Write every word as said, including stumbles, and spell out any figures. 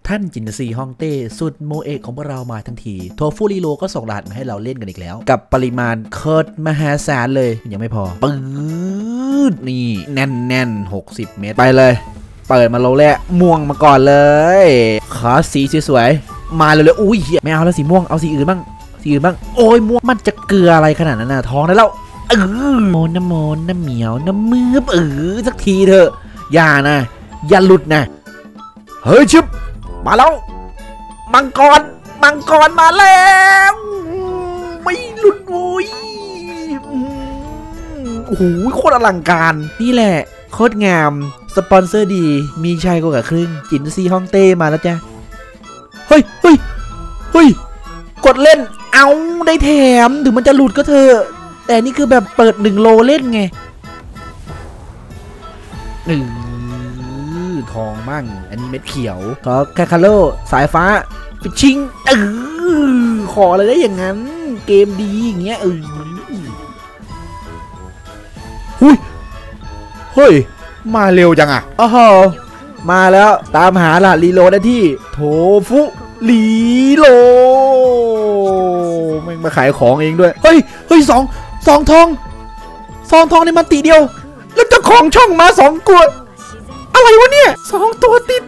ท่านจินซีฮ่องเต้สุดโมเอกของพวกเรามาทั้งทีโทฟูริโรก็ส่งรหัสมาให้เราเล่นกันอีกแล้วกับปริมาณเคิร์ดมหาศาลเลยยังไม่พอปื๊ดนี่แน่นแน่นหกสิบเมตรไปเลยเปิดมาโลแรกม่วงมาก่อนเลยขอสีสวยๆมาเลยเลยอุ้ยไม่เอาแล้วสีม่วงเอาสีอื่นบ้างสีอื่นบ้างโอ้ยม่วงมันจะเกลืออะไรขนาดนั้นนะท้องได้แล้วเออโมนน้ำโมนน้ำเหมียวน้ำมือเออสักทีเถอะอย่านะอย่าหลุดนะเฮ้ยชิบมาแล้วมังกรมังกรมาแล้วไม่หลุดโว้ยโอ้โหโคตรอลังการนี่แหละโคตรงามสปอนเซอร์ดีมีชายกว่าครึ่งจินซีฮ่องเต้มาแล้วจ้ะเฮ้ยเฮ้ยเฮ้ยกดเล่นเอาได้แถมถึงมันจะหลุดก็เถอะแต่นี่คือแบบเปิดหนึ่งโลเล่นไงหนึ่งทองมั่งอันนี้เม็ดเขียวขอคาคาโลสายฟ้าไปชิงเออขออะไรได้อย่างนั้นเกมดีอย่างเงี้ยเออหุ้ยเฮ้ยมาเร็วจังอ่ะอ๋อมาแล้วตามหาล่ะรีโหลดได้ที่โถฟุรีโหลแม่งมาขายของเองด้วยเฮ้ยเฮ้ยสองสองทองสองทองในมันติเดียวแล้วเจ้าของช่องมาสองกวดอะไรวะเนี่ยสองตัวติด